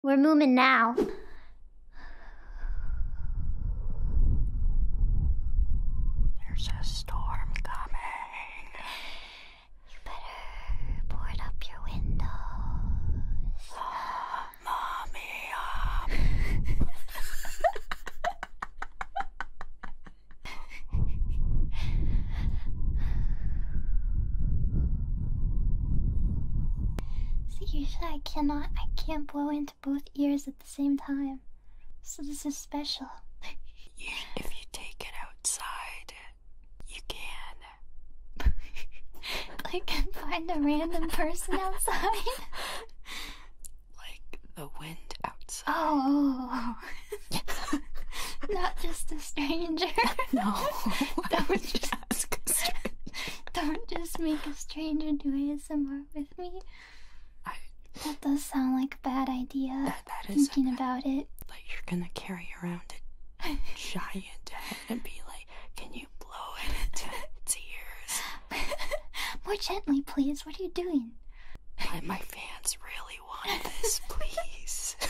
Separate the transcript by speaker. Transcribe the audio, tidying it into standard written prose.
Speaker 1: We're moving now.
Speaker 2: There's a storm coming.
Speaker 1: You better board up your windows.
Speaker 2: Mommy,
Speaker 1: See, you said I can't blow into both ears at the same time. So this is special.
Speaker 2: if you take it outside, you can.
Speaker 1: I can find a random person outside.
Speaker 2: Like the wind outside.
Speaker 1: Oh. Not just a stranger.
Speaker 2: No.
Speaker 1: Don't just make a stranger do ASMR with me. That does sound like a bad idea.
Speaker 2: That is
Speaker 1: thinking about it.
Speaker 2: Like you're gonna carry around a giant head and be like, can you blow it into its ears?
Speaker 1: More gently, please. What are you doing?
Speaker 2: My fans really want this, please.